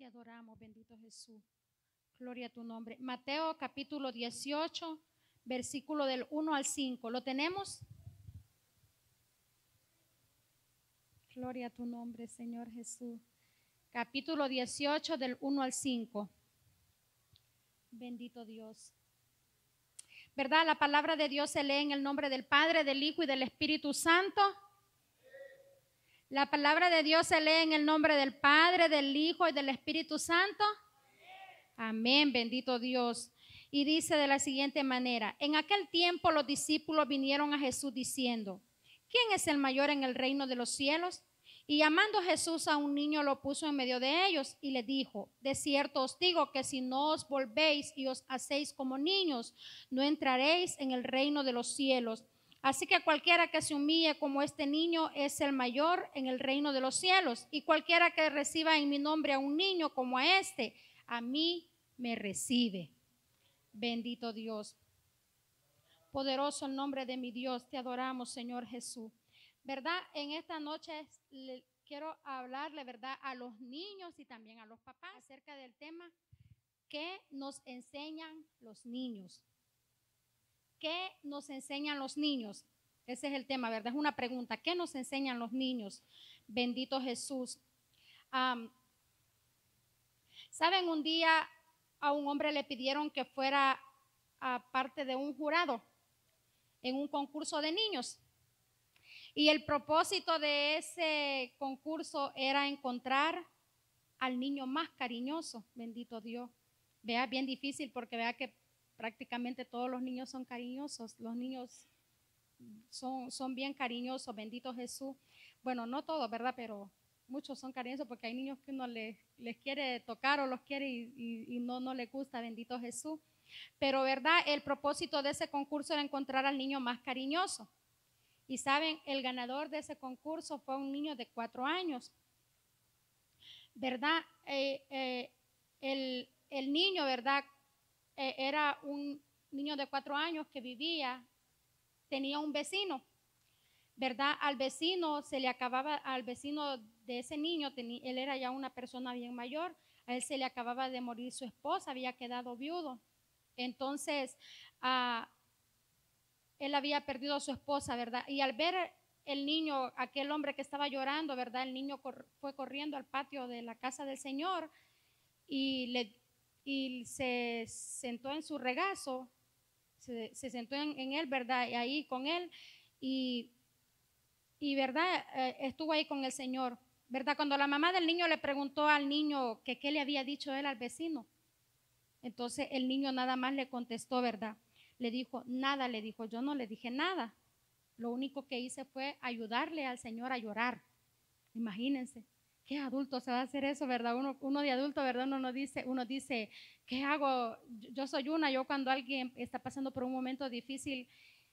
Te adoramos, bendito Jesús. Gloria a tu nombre. Mateo capítulo 18, versículo del 1 al 5. ¿Lo tenemos? Gloria a tu nombre, Señor Jesús. Capítulo 18 del 1 al 5. Bendito Dios. ¿Verdad? La palabra de Dios se lee en el nombre del Padre, del Hijo y del Espíritu Santo. La palabra de Dios se lee en el nombre del Padre, del Hijo y del Espíritu Santo. Amén, bendito Dios. Y dice de la siguiente manera: en aquel tiempo los discípulos vinieron a Jesús diciendo: ¿quién es el mayor en el reino de los cielos? Y llamando Jesús a un niño, lo puso en medio de ellos y le dijo: de cierto os digo que si no os volvéis y os hacéis como niños, no entraréis en el reino de los cielos. Así que cualquiera que se humille como este niño es el mayor en el reino de los cielos. Y cualquiera que reciba en mi nombre a un niño como a este, a mí me recibe. Bendito Dios. Poderoso el nombre de mi Dios. Te adoramos, Señor Jesús. ¿Verdad? En esta noche quiero hablarle, ¿verdad?, a los niños y también a los papás acerca del tema: ¿qué nos enseñan los niños? ¿Qué nos enseñan los niños? Ese es el tema, ¿verdad? Es una pregunta. ¿Qué nos enseñan los niños? Bendito Jesús. ¿Saben? Un día a un hombre le pidieron que fuera a parte de un jurado en un concurso de niños. Y el propósito de ese concurso era encontrar al niño más cariñoso. Bendito Dios. Vea, bien difícil, porque vea que prácticamente todos los niños son cariñosos. Los niños son bien cariñosos, bendito Jesús. Bueno, no todos, ¿verdad? Pero muchos son cariñosos, porque hay niños que uno les quiere tocar o los quiere y no les gusta, bendito Jesús. Pero, ¿verdad? El propósito de ese concurso era encontrar al niño más cariñoso. Y saben, el ganador de ese concurso fue un niño de 4 años. ¿Verdad? El niño, ¿verdad?, era un niño de 4 años que tenía un vecino, ¿verdad? Al vecino de ese niño, él era ya una persona bien mayor, a él se le acababa de morir su esposa, había quedado viudo. Entonces, él había perdido a su esposa, ¿verdad? Y al ver el niño, aquel hombre que estaba llorando, ¿verdad?, el niño fue corriendo al patio de la casa del Señor y se sentó en su regazo, se sentó en él, ¿verdad?, y ahí con él, y ¿verdad?, estuvo ahí con el Señor, ¿verdad? Cuando la mamá del niño le preguntó al niño que qué le había dicho él al vecino, entonces el niño nada más le contestó, ¿verdad? Le dijo: nada, le dijo, yo no le dije nada, lo único que hice fue ayudarle al Señor a llorar. Imagínense. ¿Qué adulto se va a hacer eso, verdad? Uno de adulto, ¿verdad? Uno dice, ¿qué hago? Yo soy yo cuando alguien está pasando por un momento difícil,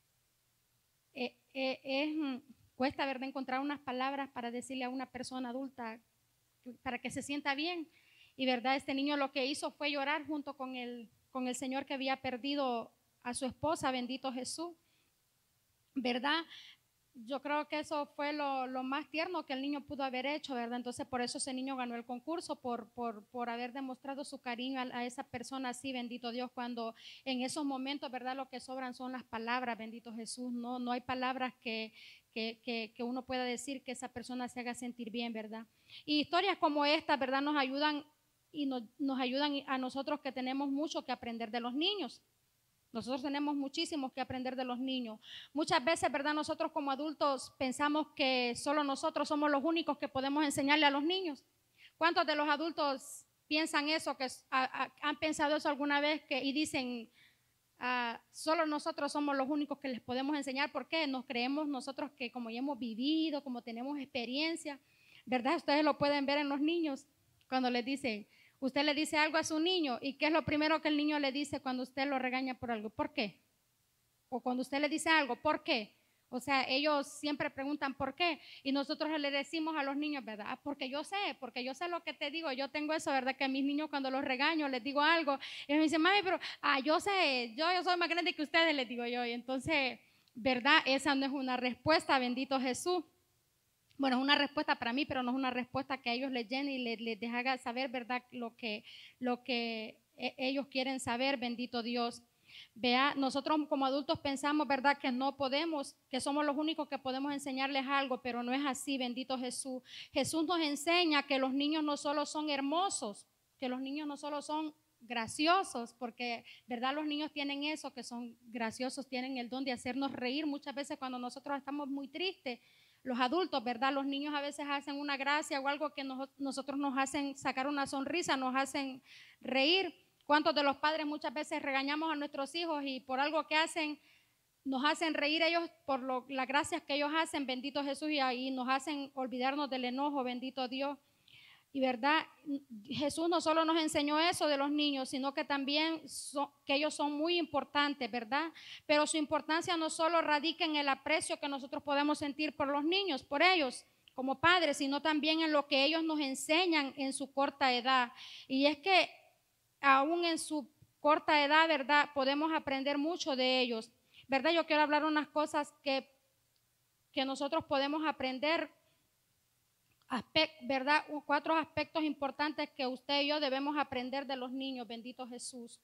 cuesta, ¿verdad?, encontrar unas palabras para decirle a una persona adulta para que se sienta bien. Y, ¿verdad?, este niño lo que hizo fue llorar junto con el Señor que había perdido a su esposa, bendito Jesús, ¿verdad? Yo creo que eso fue lo más tierno que el niño pudo haber hecho, ¿verdad? Entonces, por eso ese niño ganó el concurso, por haber demostrado su cariño a esa persona así, bendito Dios, cuando en esos momentos, ¿verdad?, lo que sobran son las palabras, bendito Jesús. No hay palabras que uno pueda decir que esa persona se haga sentir bien, ¿verdad? Y historias como esta, ¿verdad?, nos ayudan nos ayudan a nosotros, que tenemos mucho que aprender de los niños. Nosotros tenemos muchísimo que aprender de los niños. Muchas veces, ¿verdad?, nosotros como adultos pensamos que solo nosotros somos los únicos que podemos enseñarle a los niños. ¿Cuántos de los adultos piensan eso, que han pensado eso alguna vez y dicen, solo nosotros somos los únicos que les podemos enseñar? ¿Por qué? Nos creemos nosotros que como ya hemos vivido, como tenemos experiencia, ¿verdad? Ustedes lo pueden ver en los niños cuando les dicen, usted le dice algo a su niño, ¿y qué es lo primero que el niño le dice cuando usted lo regaña por algo? ¿Por qué? O cuando usted le dice algo, ¿por qué? O sea, ellos siempre preguntan ¿por qué? Y nosotros le decimos a los niños, ¿verdad? Porque yo sé lo que te digo. Yo tengo eso, ¿verdad? Que a mis niños cuando los regaño, les digo algo, y me dicen, mami, pero yo sé, yo soy más grande que ustedes, les digo yo. Y entonces, ¿verdad? Esa no es una respuesta, bendito Jesús. Bueno, es una respuesta para mí, pero no es una respuesta que a ellos les llene y les haga saber, ¿verdad? Lo que ellos quieren saber, bendito Dios. Vea, nosotros como adultos pensamos, ¿verdad? Que no podemos, que somos los únicos que podemos enseñarles algo, pero no es así, bendito Jesús. Jesús nos enseña que los niños no solo son hermosos, que los niños no solo son graciosos, porque, ¿verdad? Los niños tienen eso, que son graciosos, tienen el don de hacernos reír muchas veces cuando nosotros estamos muy tristes. Los adultos, ¿verdad? Los niños a veces hacen una gracia o algo que nosotros nos hacen sacar una sonrisa, nos hacen reír. ¿Cuántos de los padres muchas veces regañamos a nuestros hijos y por algo que hacen, nos hacen reír ellos por las gracias que ellos hacen, bendito Jesús, y nos hacen olvidarnos del enojo, bendito Dios? Y verdad, Jesús no solo nos enseñó eso de los niños, sino que también que ellos son muy importantes, ¿verdad? Pero su importancia no solo radica en el aprecio que nosotros podemos sentir por los niños, por ellos como padres, sino también en lo que ellos nos enseñan en su corta edad. Y es que aún en su corta edad, ¿verdad? Podemos aprender mucho de ellos, ¿verdad? Yo quiero hablar unas cosas que nosotros podemos aprender, ¿verdad? 4 aspectos importantes que usted y yo debemos aprender de los niños, bendito Jesús.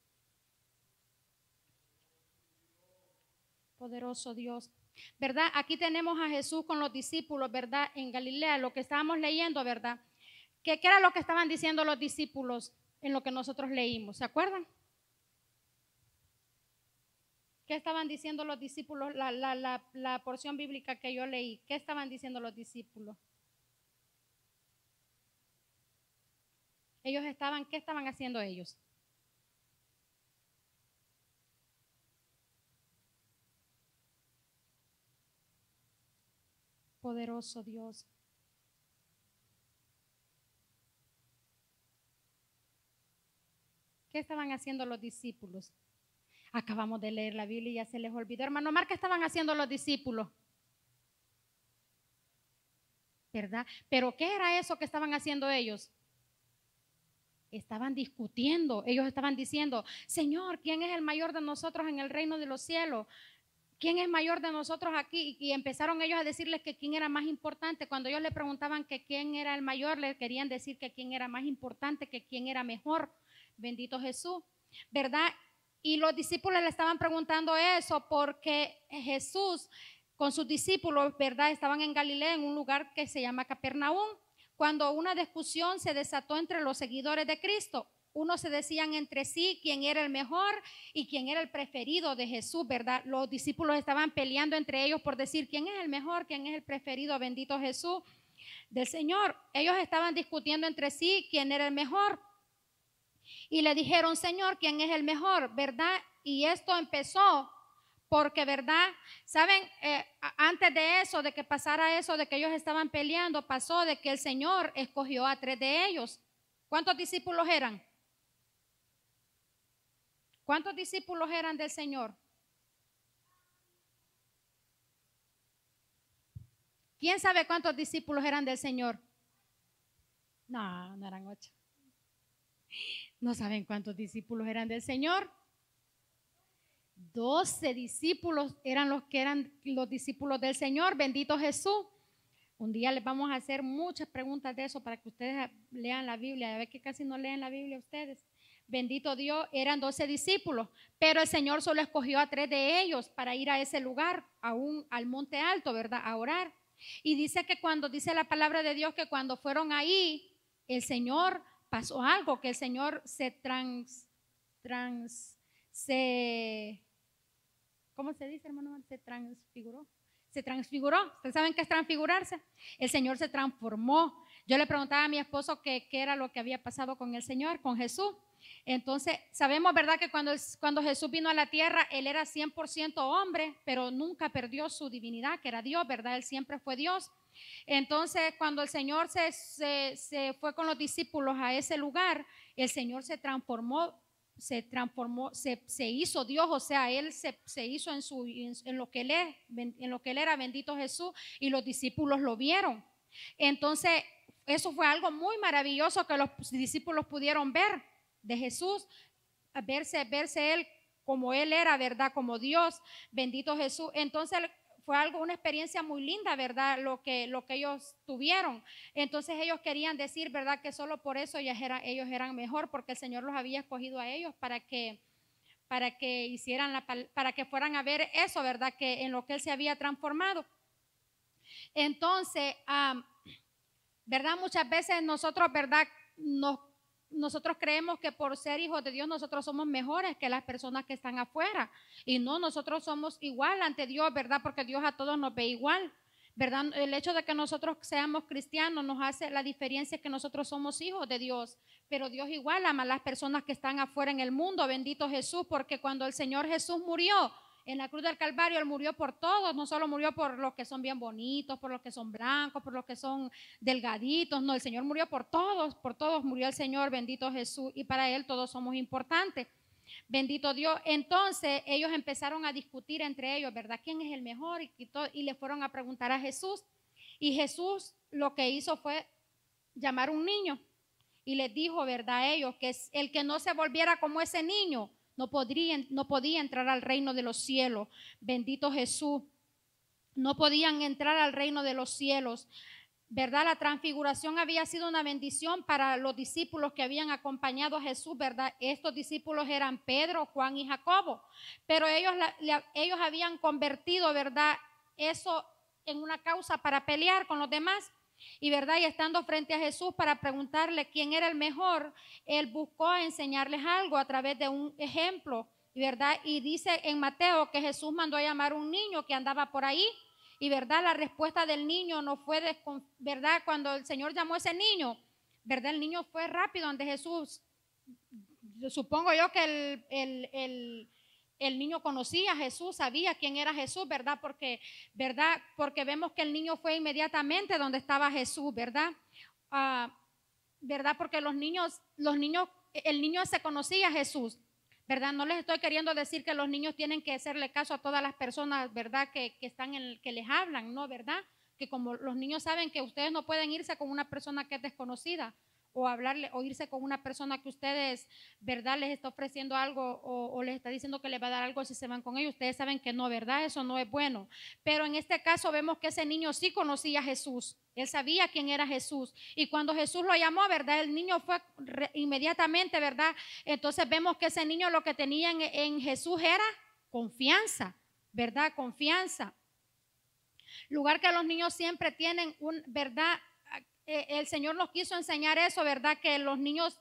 Poderoso Dios, ¿verdad? Aquí tenemos a Jesús con los discípulos, ¿verdad? En Galilea, lo que estábamos leyendo, ¿verdad? ¿Qué era lo que estaban diciendo los discípulos en lo que nosotros leímos? ¿Se acuerdan? ¿Qué estaban diciendo los discípulos? La porción bíblica que yo leí, ¿qué estaban diciendo los discípulos? ¿Qué estaban haciendo ellos? Poderoso Dios. ¿Qué estaban haciendo los discípulos? Acabamos de leer la Biblia y ya se les olvidó. Hermano Mar, ¿qué estaban haciendo los discípulos? ¿Verdad? Pero ¿qué era eso que estaban haciendo ellos? Estaban discutiendo. Ellos estaban diciendo, Señor, ¿quién es el mayor de nosotros en el reino de los cielos? ¿Quién es mayor de nosotros aquí? Y empezaron ellos a decirles que quién era más importante. Cuando ellos le preguntaban que quién era el mayor, le querían decir que quién era más importante, que quién era mejor. Bendito Jesús, ¿verdad? Y los discípulos le estaban preguntando eso porque Jesús con sus discípulos, ¿verdad? Estaban en Galilea, en un lugar que se llama Capernaum, cuando una discusión se desató entre los seguidores de Cristo. Unos se decían entre sí quién era el mejor y quién era el preferido de Jesús, ¿verdad? Los discípulos estaban peleando entre ellos por decir quién es el mejor, quién es el preferido, bendito Jesús, del Señor. Ellos estaban discutiendo entre sí quién era el mejor. Y le dijeron, Señor, ¿quién es el mejor? ¿Verdad? Y esto empezó porque, ¿verdad? Saben, antes de eso, de que pasara eso, de que ellos estaban peleando, pasó de que el Señor escogió a 3 de ellos. ¿Cuántos discípulos eran? ¿Cuántos discípulos eran del Señor? ¿Quién sabe cuántos discípulos eran del Señor? No, no eran 8. ¿No saben cuántos discípulos eran del Señor? 12 discípulos eran los discípulos del Señor, bendito Jesús. Un día les vamos a hacer muchas preguntas de eso para que ustedes lean la Biblia. Ya ven que casi no leen la Biblia ustedes. Bendito Dios, eran 12 discípulos, pero el Señor solo escogió a 3 de ellos para ir a ese lugar, al monte alto, ¿verdad? A orar. Y dice que dice la palabra de Dios que cuando fueron ahí, el Señor pasó algo, que el Señor ¿cómo se dice, hermano? Se transfiguró. ¿Ustedes saben qué es transfigurarse? El Señor se transformó. Yo le preguntaba a mi esposo qué era lo que había pasado con el Señor, con Jesús. Entonces, sabemos, ¿verdad? Que cuando Jesús vino a la tierra, Él era 100% hombre, pero nunca perdió su divinidad, que era Dios, ¿verdad? Él siempre fue Dios. Entonces, cuando el Señor se fue con los discípulos a ese lugar, el Señor se hizo Dios, o sea, Él se hizo en lo que Él era, bendito Jesús, y los discípulos lo vieron. Entonces, eso fue algo muy maravilloso que los discípulos pudieron ver de Jesús, verse Él como Él era, ¿verdad? Como Dios, bendito Jesús. Entonces, fue algo, una experiencia muy linda, ¿verdad? Lo que ellos tuvieron. Entonces ellos querían decir, ¿verdad? Que solo por eso ellos eran mejor, porque el Señor los había escogido a ellos para que hicieran para que fueran a ver eso, ¿verdad? Que en lo que Él se había transformado. Entonces, ¿verdad? Muchas veces nosotros, ¿verdad? Nosotros creemos que por ser hijos de Dios nosotros somos mejores que las personas que están afuera. Y no, nosotros somos igual ante Dios, ¿verdad? Porque Dios a todos nos ve igual, ¿verdad? El hecho de que nosotros seamos cristianos nos hace la diferencia que nosotros somos hijos de Dios. Pero Dios igual ama a las personas que están afuera en el mundo. Bendito Jesús, porque cuando el Señor Jesús murió en la cruz del Calvario, Él murió por todos, no solo murió por los que son bien bonitos, por los que son blancos, por los que son delgaditos, no, el Señor murió por todos murió el Señor, bendito Jesús, y para Él todos somos importantes, bendito Dios. Entonces ellos empezaron a discutir entre ellos, ¿verdad? ¿Quién es el mejor? Y le fueron a preguntar a Jesús, y Jesús lo que hizo fue llamar a un niño, y les dijo, ¿verdad? A ellos, que el que no se volviera como ese niño, no podía entrar al reino de los cielos. Bendito Jesús. No podían entrar al reino de los cielos. ¿Verdad? La transfiguración había sido una bendición para los discípulos que habían acompañado a Jesús, ¿verdad? Estos discípulos eran Pedro, Juan y Jacobo. Pero ellos habían convertido, ¿verdad? Eso en una causa para pelear con los demás. Y verdad, y estando frente a Jesús para preguntarle quién era el mejor, Él buscó enseñarles algo a través de un ejemplo, verdad, y dice en Mateo que Jesús mandó a llamar a un niño que andaba por ahí, y verdad, la respuesta del niño no fue, verdad, cuando el Señor llamó a ese niño, verdad, el niño fue rápido ante Jesús. Supongo yo que el niño conocía a Jesús, sabía quién era Jesús, ¿verdad? Porque vemos que el niño fue inmediatamente donde estaba Jesús, ¿verdad? ¿Verdad? Porque el niño se conocía a Jesús, ¿verdad? No les estoy queriendo decir que los niños tienen que hacerle caso a todas las personas, ¿verdad? Que les hablan, ¿no? ¿Verdad? Que como los niños saben que ustedes no pueden irse con una persona que es desconocida, o irse con una persona que ustedes, ¿verdad? Les está ofreciendo algo o les está diciendo que les va a dar algo si se van con ellos. Ustedes saben que no, ¿verdad? Eso no es bueno. Pero en este caso vemos que ese niño sí conocía a Jesús. Él sabía quién era Jesús. Y cuando Jesús lo llamó, ¿verdad? El niño fue inmediatamente, ¿verdad? Entonces vemos que ese niño lo que tenía en Jesús era confianza, ¿verdad? Confianza. Lugar que los niños siempre tienen, ¿verdad? El Señor nos quiso enseñar eso, ¿verdad? Que los niños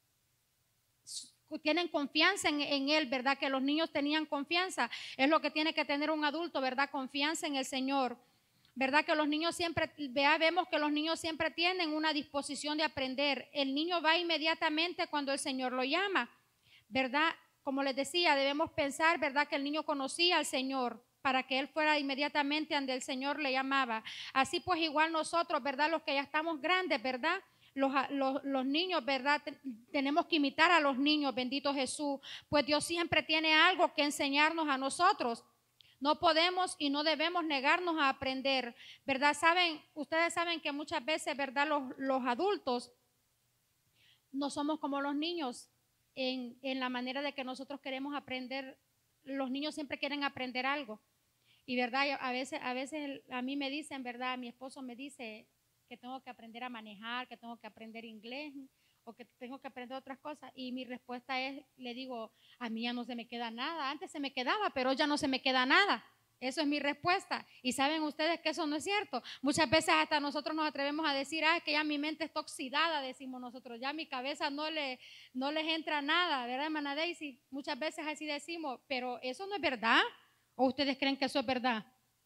tienen confianza en Él, ¿verdad? Que los niños tenían confianza. Es lo que tiene que tener un adulto, ¿verdad? Confianza en el Señor, ¿verdad? Que los niños siempre, vemos que los niños siempre tienen una disposición de aprender. El niño va inmediatamente cuando el Señor lo llama, ¿verdad? Como les decía, debemos pensar, ¿verdad? Que el niño conocía al Señor, para que él fuera inmediatamente donde el Señor le llamaba. Así pues igual nosotros, ¿verdad? Los que ya estamos grandes, ¿verdad? Los niños, ¿verdad? Tenemos que imitar a los niños, bendito Jesús, pues Dios siempre tiene algo que enseñarnos a nosotros. No podemos y no debemos negarnos a aprender, ¿verdad? Ustedes saben que muchas veces, ¿verdad? Los adultos no somos como los niños en la manera de que nosotros queremos aprender. Los niños siempre quieren aprender algo. Y verdad, a veces a mí me dicen, verdad, mi esposo me dice que tengo que aprender a manejar, que tengo que aprender inglés o que tengo que aprender otras cosas. Y mi respuesta es, le digo, a mí ya no se me queda nada. Antes se me quedaba, pero ya no se me queda nada. Eso es mi respuesta. Y saben ustedes que eso no es cierto. Muchas veces hasta nosotros nos atrevemos a decir, es que ya mi mente está oxidada, decimos nosotros, ya mi cabeza no les entra nada, ¿verdad, hermana Daisy? Muchas veces así decimos, pero eso no es verdad. ¿O ustedes creen que eso es verdad?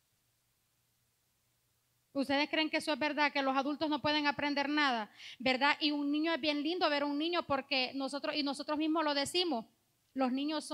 ¿Ustedes creen que eso es verdad? Que los adultos no pueden aprender nada, ¿verdad? Y un niño es bien lindo ver un niño porque nosotros mismos lo decimos. Los niños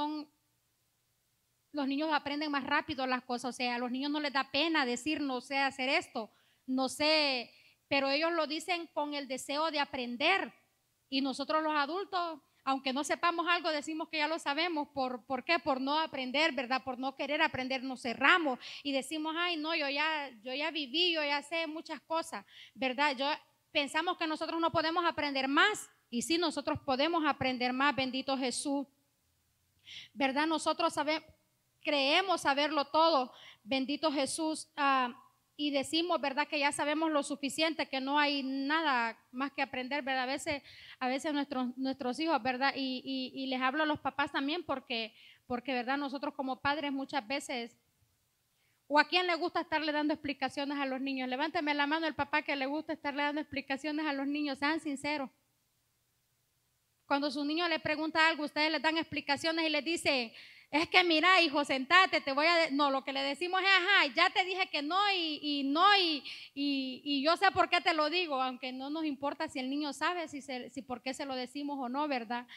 aprenden más rápido las cosas. O sea, a los niños no les da pena decir no sé hacer esto, no sé, pero ellos lo dicen con el deseo de aprender. Y nosotros los adultos, aunque no sepamos algo, decimos que ya lo sabemos. ¿Por qué? Por no aprender, ¿verdad? Por no querer aprender, nos cerramos y decimos, ay, no, yo ya viví, yo ya sé muchas cosas, ¿verdad? Pensamos que nosotros no podemos aprender más. Y sí, nosotros podemos aprender más, bendito Jesús, ¿verdad? Nosotros creemos saberlo todo, bendito Jesús, y decimos, ¿verdad? Que ya sabemos lo suficiente, que no hay nada más que aprender, ¿verdad? A veces nuestros hijos, ¿verdad? Y les hablo a los papás también porque, ¿verdad? Nosotros como padres muchas veces, ¿o a quién le gusta estarle dando explicaciones a los niños? Levánteme la mano el papá que le gusta estarle dando explicaciones a los niños, sean sinceros. Cuando su niño le pregunta algo, ustedes le dan explicaciones y les dicen, es que mira, hijo, sentate, te voy a... No, lo que le decimos es, ajá, ya te dije que no y yo sé por qué te lo digo, aunque no nos importa si el niño sabe, si por qué se lo decimos o no, ¿verdad?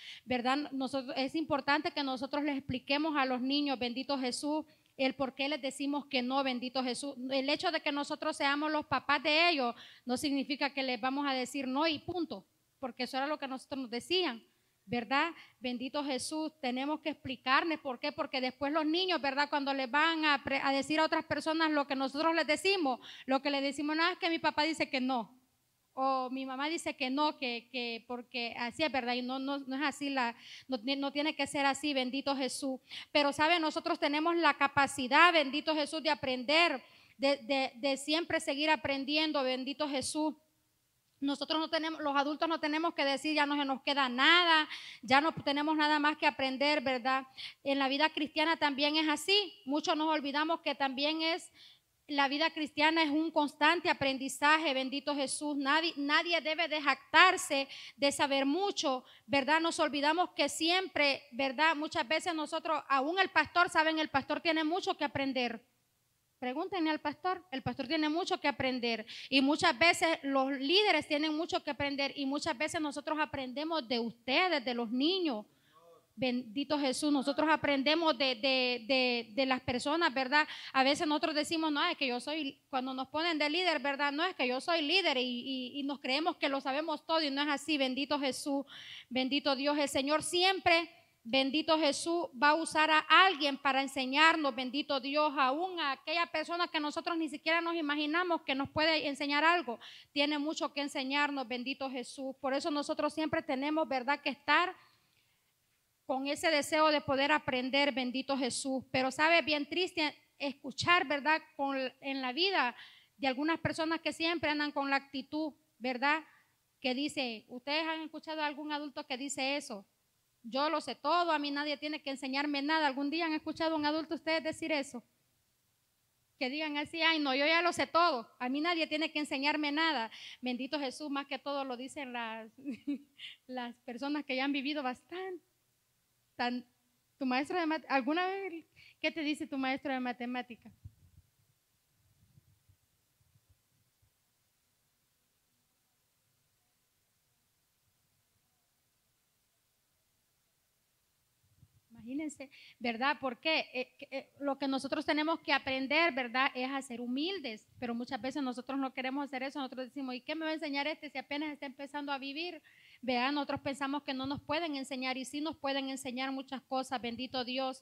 Es importante que nosotros les expliquemos a los niños, bendito Jesús, el por qué les decimos que no, bendito Jesús. El hecho de que nosotros seamos los papás de ellos no significa que les vamos a decir no y punto, porque eso era lo que nosotros nos decían, ¿verdad? Bendito Jesús, tenemos que explicarles por qué, porque después los niños, ¿verdad? Cuando les van a decir a otras personas lo que nosotros les decimos, lo que les decimos no es que mi papá dice que no, o mi mamá dice que no, que porque así es, ¿verdad? Y no es así, no tiene que ser así, bendito Jesús. Pero, ¿sabe? Nosotros tenemos la capacidad, bendito Jesús, de aprender, de siempre seguir aprendiendo, bendito Jesús. Nosotros no tenemos, los adultos no tenemos que decir ya no se nos queda nada, ya no tenemos nada más que aprender, ¿verdad? En la vida cristiana también es así. Muchos nos olvidamos que también la vida cristiana es un constante aprendizaje, bendito Jesús. Nadie debe de jactarse de saber mucho, ¿verdad? Nos olvidamos que siempre, ¿verdad? Muchas veces nosotros, aún el pastor, ¿saben? El pastor tiene mucho que aprender. Pregúntenle al pastor, el pastor tiene mucho que aprender y muchas veces los líderes tienen mucho que aprender y muchas veces nosotros aprendemos de ustedes, de los niños. Bendito Jesús, nosotros aprendemos de las personas, ¿verdad? A veces nosotros decimos, no, es que yo soy, cuando nos ponen de líder, ¿verdad? No, es que yo soy líder y nos creemos que lo sabemos todo y no es así, bendito Jesús, bendito Dios, el Señor siempre... Bendito Jesús va a usar a alguien para enseñarnos, bendito Dios, aún a aquella persona que nosotros ni siquiera nos imaginamos que nos puede enseñar algo, tiene mucho que enseñarnos, bendito Jesús. Por eso nosotros siempre tenemos, ¿verdad?, que estar con ese deseo de poder aprender, bendito Jesús. Pero sabe, bien triste escuchar, ¿verdad?, en la vida de algunas personas que siempre andan con la actitud, ¿verdad?, que dice, ¿ustedes han escuchado a algún adulto que dice eso? Yo lo sé todo, a mí nadie tiene que enseñarme nada. ¿Algún día han escuchado a un adulto ustedes decir eso? Que digan así, ay no, yo ya lo sé todo, a mí nadie tiene que enseñarme nada. Bendito Jesús, más que todo lo dicen las personas que ya han vivido bastante. Tu maestro de matemáticas, ¿alguna vez qué te dice tu maestro de matemáticas? Imagínense, ¿verdad? Porque lo que nosotros tenemos que aprender, ¿verdad? Es a ser humildes, pero muchas veces nosotros no queremos hacer eso. Nosotros decimos, ¿y qué me va a enseñar si apenas está empezando a vivir? Vean, nosotros pensamos que no nos pueden enseñar y sí nos pueden enseñar muchas cosas, bendito Dios,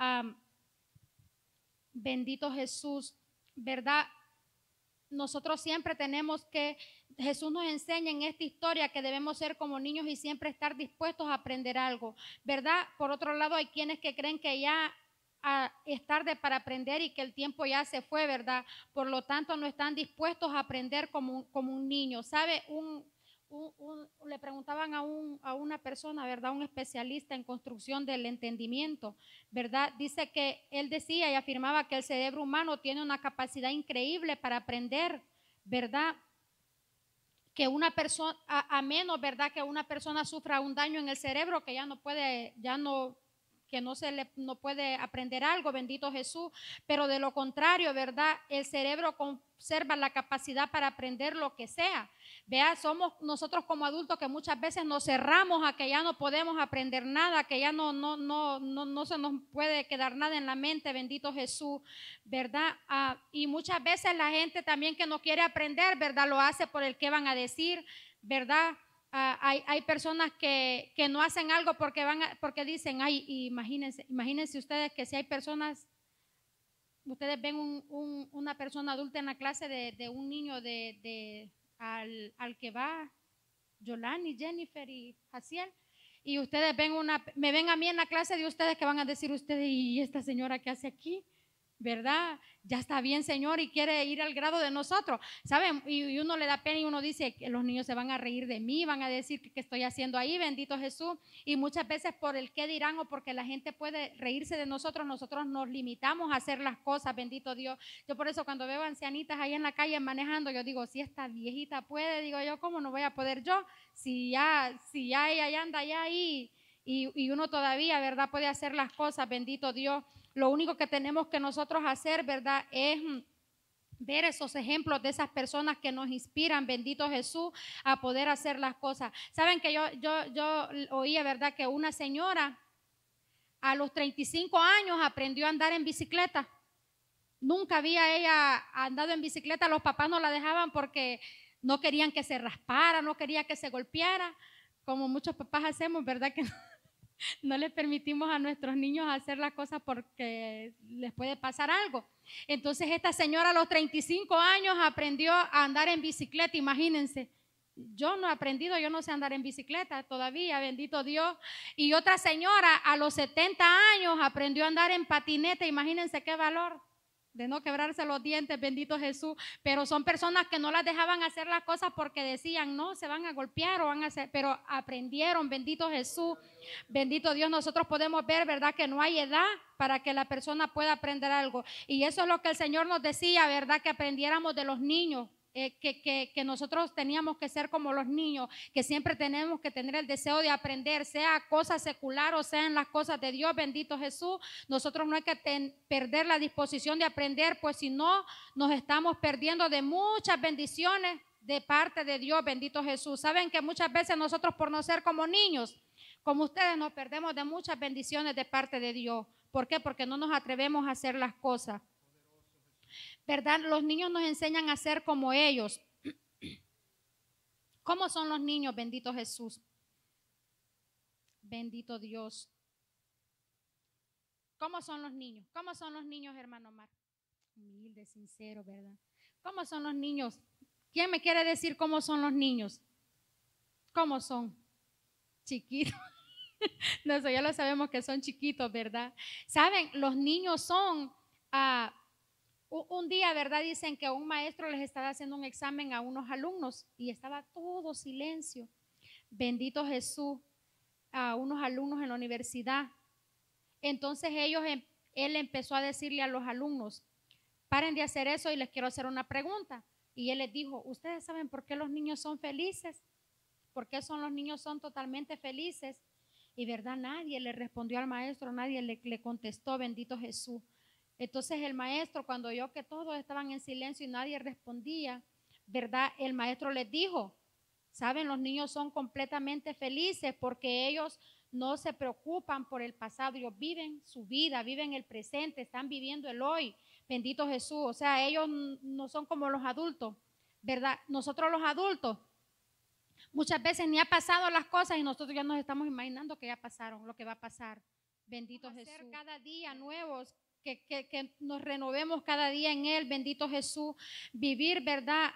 bendito Jesús, ¿verdad? Nosotros siempre tenemos que, Jesús nos enseña en esta historia que debemos ser como niños y siempre estar dispuestos a aprender algo, ¿verdad? Por otro lado, hay quienes que creen que ya es tarde para aprender y que el tiempo ya se fue, ¿verdad? Por lo tanto, no están dispuestos a aprender como un niño. ¿Sabe? Le preguntaban a una persona, ¿verdad? Un especialista en construcción del entendimiento, ¿verdad? Dice que él decía y afirmaba que el cerebro humano tiene una capacidad increíble para aprender, ¿verdad? Que una persona, a menos, ¿verdad? Que una persona sufra un daño en el cerebro que no puede aprender algo, bendito Jesús, pero de lo contrario, ¿verdad? El cerebro conserva la capacidad para aprender lo que sea. Vea, somos nosotros como adultos que muchas veces nos cerramos a que ya no podemos aprender nada, que ya no se nos puede quedar nada en la mente, bendito Jesús, ¿verdad? Y muchas veces la gente también que no quiere aprender, ¿verdad? Lo hace por el que van a decir, ¿verdad? Hay personas que no hacen algo porque dicen, ay, imagínense ustedes que si hay personas, ustedes ven una persona adulta en la clase de un niño al que va Yolani, Jennifer y Jaciel, y ustedes me ven a mí en la clase de ustedes, que van a decir ustedes, ¿y esta señora qué hace aquí? ¿verdad? Ya está bien, Señor, y quiere ir al grado de nosotros, ¿saben? Y uno le da pena y uno dice que los niños se van a reír de mí, van a decir que estoy haciendo ahí, bendito Jesús. Y muchas veces por el qué dirán o porque la gente puede reírse de nosotros, nosotros nos limitamos a hacer las cosas, bendito Dios. Yo por eso cuando veo ancianitas ahí en la calle manejando, yo digo, si esta viejita puede, digo yo, ¿cómo no voy a poder yo? Si ya ella ya anda allá ahí y uno todavía, ¿verdad? Puede hacer las cosas, bendito Dios. Lo único que tenemos que nosotros hacer, ¿verdad? Es ver esos ejemplos de esas personas que nos inspiran, bendito Jesús, a poder hacer las cosas. Saben que yo oía, ¿verdad? Que una señora a los 35 años aprendió a andar en bicicleta. Nunca había ella andado en bicicleta, los papás no la dejaban porque no querían que se raspara, no querían que se golpeara, como muchos papás hacemos, ¿verdad? Que no les permitimos a nuestros niños hacer las cosas porque les puede pasar algo. Entonces esta señora a los 35 años aprendió a andar en bicicleta, imagínense. Yo no he aprendido, yo no sé andar en bicicleta todavía, bendito Dios. Y otra señora a los 70 años aprendió a andar en patineta, imagínense qué valor de no quebrarse los dientes, bendito Jesús. Pero son personas que no las dejaban hacer las cosas porque decían, no, se van a golpear o van a hacer, pero aprendieron, bendito Jesús, bendito Dios. Nosotros podemos ver, ¿verdad? Que no hay edad para que la persona pueda aprender algo. Y eso es lo que el Señor nos decía, ¿verdad? Que aprendiéramos de los niños. Que nosotros teníamos que ser como los niños, que siempre tenemos que tener el deseo de aprender, sea cosas secular o sea en las cosas de Dios, bendito Jesús. Nosotros no hay que perder la disposición de aprender, pues si no, nos estamos perdiendo de muchas bendiciones de parte de Dios, bendito Jesús. Saben que muchas veces nosotros por no ser como niños, como ustedes, nos perdemos de muchas bendiciones de parte de Dios. ¿Por qué? Porque no nos atrevemos a hacer las cosas. ¿Verdad? Los niños nos enseñan a ser como ellos. ¿Cómo son los niños? Bendito Jesús. Bendito Dios. ¿Cómo son los niños? ¿Cómo son los niños, hermano Mar? Humilde, sincero, ¿verdad? ¿Cómo son los niños? ¿Quién me quiere decir cómo son los niños? ¿Cómo son? Chiquitos. No, eso ya lo sabemos que son chiquitos, ¿verdad? Saben, los niños son... un día, ¿verdad? Dicen que un maestro les estaba haciendo un examen a unos alumnos y estaba todo silencio. Bendito Jesús, a unos alumnos en la universidad. Entonces él empezó a decirle a los alumnos, paren de hacer eso y les quiero hacer una pregunta. Y él les dijo, ¿ustedes saben por qué los niños son felices? ¿Por qué los niños son totalmente felices? Y verdad, nadie le respondió al maestro, nadie le contestó, bendito Jesús. Entonces el maestro, cuando oyó que todos estaban en silencio y nadie respondía, ¿verdad? El maestro les dijo, ¿saben? Los niños son completamente felices porque ellos no se preocupan por el pasado, ellos viven su vida, viven el presente, están viviendo el hoy, bendito Jesús. O sea, ellos no son como los adultos, ¿verdad? Nosotros los adultos, muchas veces ni ha pasado las cosas y nosotros ya nos estamos imaginando que ya pasaron, lo que va a pasar. Bendito Jesús. Hacer cada día nuevos. Que nos renovemos cada día en Él, bendito Jesús, vivir, ¿verdad?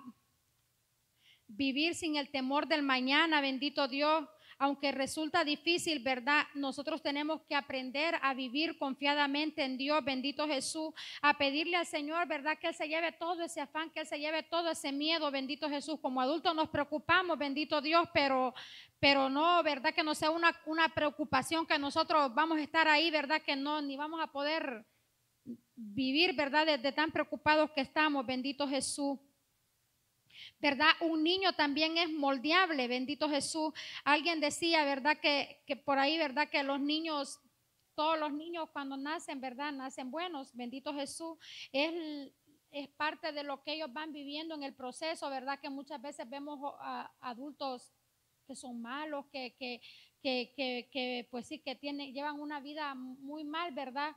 Vivir sin el temor del mañana, bendito Dios, aunque resulta difícil, ¿verdad? Nosotros tenemos que aprender a vivir confiadamente en Dios, bendito Jesús, a pedirle al Señor, ¿verdad? Que Él se lleve todo ese afán, que Él se lleve todo ese miedo, bendito Jesús. Como adultos nos preocupamos, bendito Dios, pero no, ¿verdad? Que no sea una preocupación que nosotros vamos a estar ahí, ¿verdad? Que no, ni vamos a poder vivir, ¿verdad? De tan preocupados que estamos, bendito Jesús. ¿Verdad? Un niño también es moldeable, bendito Jesús. Alguien decía, ¿verdad? Que por ahí, ¿verdad? Que los niños, todos los niños cuando nacen, ¿verdad? Nacen buenos, bendito Jesús. Es parte de lo que ellos van viviendo en el proceso, ¿verdad? Que muchas veces vemos a adultos que son malos, que pues sí, que llevan una vida muy mal, ¿verdad?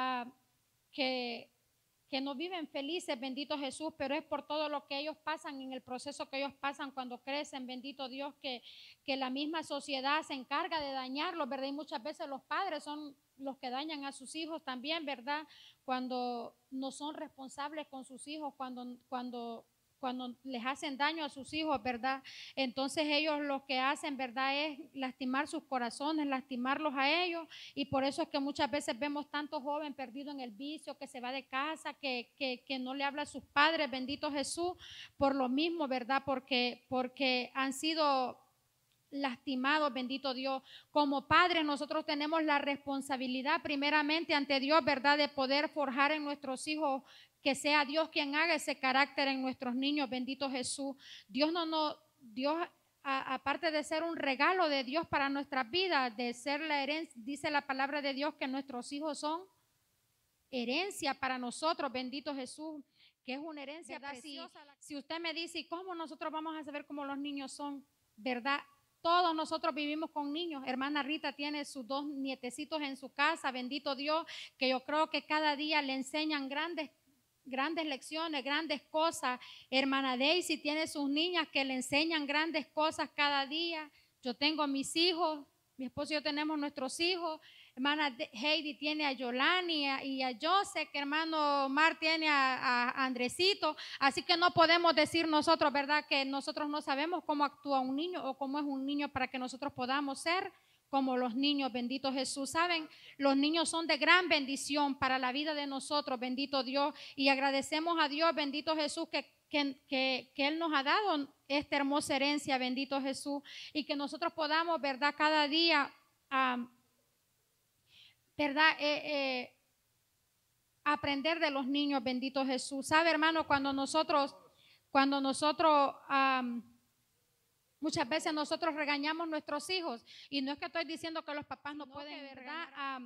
Que no viven felices, bendito Jesús, pero es por todo lo que ellos pasan, en el proceso que ellos pasan cuando crecen, bendito Dios, que la misma sociedad se encarga de dañarlos, ¿verdad? Y muchas veces los padres son los que dañan a sus hijos también, ¿verdad? Cuando no son responsables con sus hijos, cuando cuando les hacen daño a sus hijos, ¿verdad? Entonces ellos lo que hacen, ¿verdad? Es lastimar sus corazones, lastimarlos a ellos, y por eso es que muchas veces vemos tanto joven perdido en el vicio, que se va de casa, que no le habla a sus padres, bendito Jesús, por lo mismo, ¿verdad? Porque han sido lastimados, bendito Dios. Como padres nosotros tenemos la responsabilidad primeramente ante Dios, ¿verdad? De poder forjar en nuestros hijos, que sea Dios quien haga ese carácter en nuestros niños, bendito Jesús. Dios, aparte de ser un regalo de Dios para nuestras vidas, de ser la herencia, dice la palabra de Dios que nuestros hijos son herencia para nosotros, bendito Jesús, que es una herencia preciosa. Si usted me dice, ¿y cómo nosotros vamos a saber cómo los niños son? ¿Verdad? Todos nosotros vivimos con niños. Hermana Rita tiene sus 2 nietecitos en su casa, bendito Dios, que yo creo que cada día le enseñan grandes lecciones, grandes cosas. Hermana Daisy tiene sus niñas que le enseñan grandes cosas cada día. Yo tengo mis hijos, mi esposo y yo tenemos nuestros hijos. Hermana Heidi tiene a Yolani y a Joseph, que hermano Omar tiene a Andresito. Así que no podemos decir nosotros, ¿verdad?, que nosotros no sabemos cómo actúa un niño o cómo es un niño, para que nosotros podamos ser como los niños, bendito Jesús. Saben, los niños son de gran bendición para la vida de nosotros, bendito Dios, y agradecemos a Dios, bendito Jesús, que Él nos ha dado esta hermosa herencia, bendito Jesús, y que nosotros podamos, ¿verdad?, cada día, ¿verdad?, aprender de los niños, bendito Jesús. ¿Sabe, hermano? Cuando nosotros muchas veces nosotros regañamos a nuestros hijos, y no es que estoy diciendo que los papás no pueden, ¿verdad?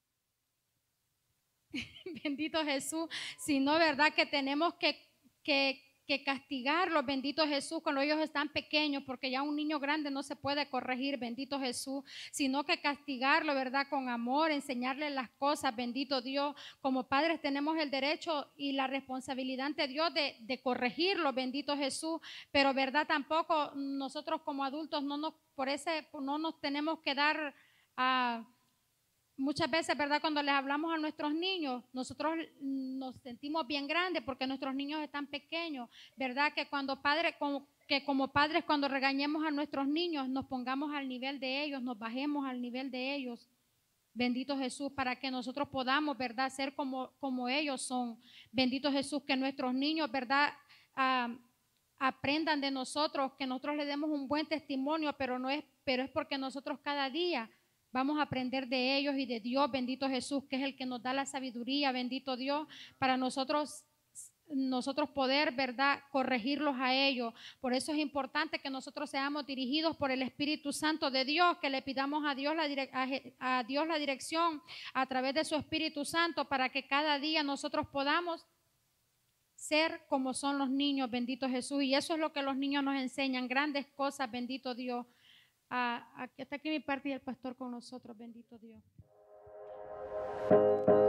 Bendito Jesús, sino, ¿verdad?, que tenemos que castigarlos, bendito Jesús, cuando ellos están pequeños, porque ya un niño grande no se puede corregir, bendito Jesús, sino que castigarlo, ¿verdad?, con amor, enseñarle las cosas, bendito Dios. Como padres tenemos el derecho y la responsabilidad ante Dios de corregirlo, bendito Jesús, pero, ¿verdad?, tampoco nosotros como adultos no nos tenemos que dar muchas veces, ¿verdad?, cuando les hablamos a nuestros niños, nosotros nos sentimos bien grandes porque nuestros niños están pequeños, ¿verdad? Que como padres, cuando regañemos a nuestros niños, nos pongamos al nivel de ellos, nos bajemos al nivel de ellos, bendito Jesús, para que nosotros podamos, ¿verdad?, ser como ellos son. Bendito Jesús, que nuestros niños, ¿verdad?, aprendan de nosotros, que nosotros les demos un buen testimonio, pero es porque nosotros cada día vamos a aprender de ellos y de Dios, bendito Jesús, que es el que nos da la sabiduría, bendito Dios, para nosotros poder, ¿verdad?, corregirlos a ellos. Por eso es importante que nosotros seamos dirigidos por el Espíritu Santo de Dios, que le pidamos a Dios la dirección a través de su Espíritu Santo, para que cada día nosotros podamos ser como son los niños, bendito Jesús. Y eso es lo que los niños nos enseñan, grandes cosas, bendito Dios. Hasta aquí mi parte y el pastor con nosotros, bendito Dios.